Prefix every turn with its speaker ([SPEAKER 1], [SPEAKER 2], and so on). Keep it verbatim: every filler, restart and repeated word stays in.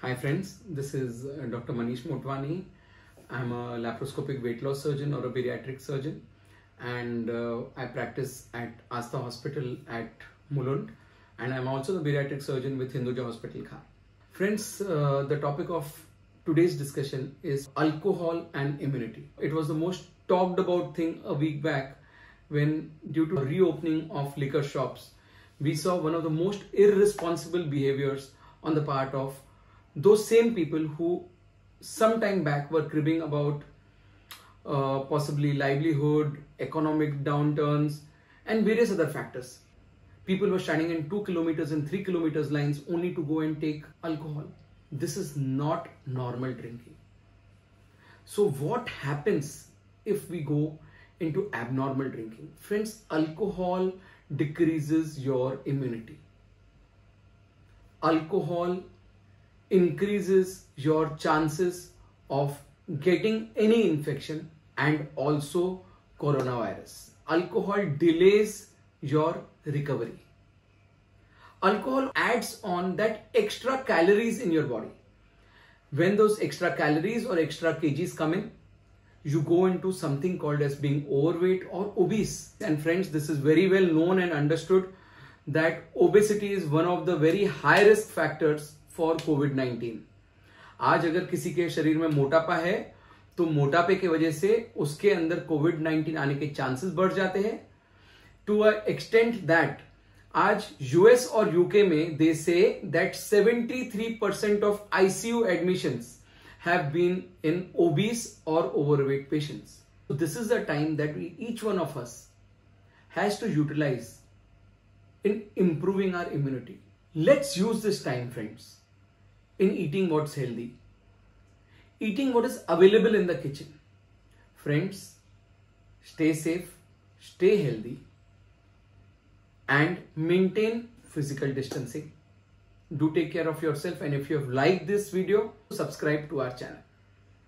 [SPEAKER 1] Hi friends, this is uh, Doctor Manish Motwani. I'm a laparoscopic weight loss surgeon or a bariatric surgeon, and uh, I practice at Asta Hospital at Mulund, and I'm also the bariatric surgeon with Hinduja Hospital Khar. Friends, uh, the topic of today's discussion is alcohol and immunity. It was the most talked about thing a week back when, due to reopening of liquor shops, we saw one of the most irresponsible behaviors on the part of those same people who some time back were cribbing about uh, possibly livelihood, economic downturns, and various other factors. People were standing in two kilometers and three kilometers lines only to go and take alcohol. This is not normal drinking. So what happens if we go into abnormal drinking? Friends, alcohol decreases your immunity. Alcohol increases your chances of getting any infection and also coronavirus. Alcohol delays your recovery. Alcohol adds on that extra calories in your body. When those extra calories or extra kgs come in, you go into something called as being overweight or obese. And friends, this is very well known and understood that obesity is one of the very high risk factors for COVID nineteen. आज अगर किसी के शरीर में मोटापा है तो मोटापे की वजह से उसके अंदर कोविड नाइनटीन आने के चांसेस बढ़ जाते हैं, टू अ एक्सटेंट दैट आज यूएस और यूके में they say that seventy three percent of ICU admissions have been in obese or overweight patients. So this is the time that we, each one of us has to utilize in improving our immunity. Let's use this time, friends, in eating what's healthy, eating what is available in the kitchen. Friends, stay safe, stay healthy, and maintain physical distancing. Do take care of yourself, and if you have liked this video, subscribe to our channel.